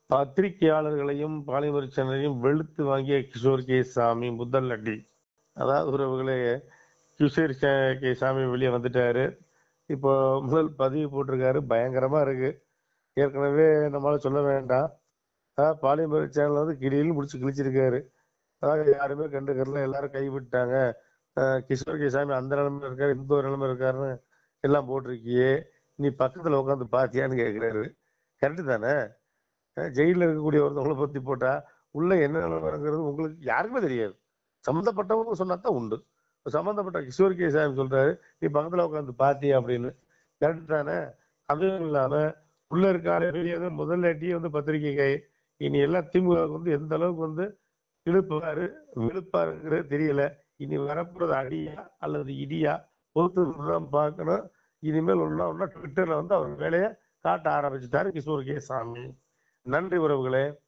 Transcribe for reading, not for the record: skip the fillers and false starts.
பத்திரிகையாளர்களையும் polymer சேனலையும் வெளுத்து வாங்கிய கிஷோர் கே சாமி முதல் அடி. அதாவது உறவுகளே, கிஷோர் கே சாமி வெளியே வந்துட்டாரு. இப்போ முதல் பதிவு போட்டிருக்காரு, பயங்கரமா இருக்கு. ஏற்கனவே நம்மளால சொல்ல வேண்டாம், பாலிமர் சேனல் வந்து கிளியில் முடிச்சு கிழிச்சிருக்காரு. அதாவது யாருமே கண்டுக்கறல, எல்லாரும் கைவிட்டாங்க. கிஷோர் கே சாமி அந்த நிலைமையில இருக்காரு, இந்த ஒரு நிலைமை இருக்காருன்னு எல்லாம் போட்டிருக்கியே, நீ பக்கத்துல உட்காந்து பாத்தியான்னு கேட்கிறாரு. கரெக்டு தானே? ஜெயிலில் இருக்கக்கூடிய ஒருத்தவங்களை பத்தி போட்டா உள்ள என்ன நிலைமைங்கிறது உங்களுக்கு யாருக்குமே தெரியாது. சம்மந்தப்பட்டவங்க சொன்னாதான் உண்டு. சம்மந்தப்பட்ட கிஷோர் கே சாமி சொல்றாரு, நீ பக்கத்துல உட்காந்து பாத்தியா அப்படின்னு. கரெக்ட் தானே? அதுவும் இல்லாம உள்ள இருக்காரு வெளியே முதலாட்டியே வந்து பத்திரிகை இனி எல்லாம் திமுக வந்து எந்த அளவுக்கு வந்து இழுப்பாரு விழுப்பாருங்கிறது தெரியல. இனி வரப்போறது அடியா அல்லது இடியா பொறுத்து பார்க்கணும். இனிமேல் ஒன்னா ட்விட்டர்ல வந்து அவர் வேலையை காட்ட ஆரம்பிச்சுட்டாரு கிஷோர் கே சாமி. நன்றி உறவுகளே.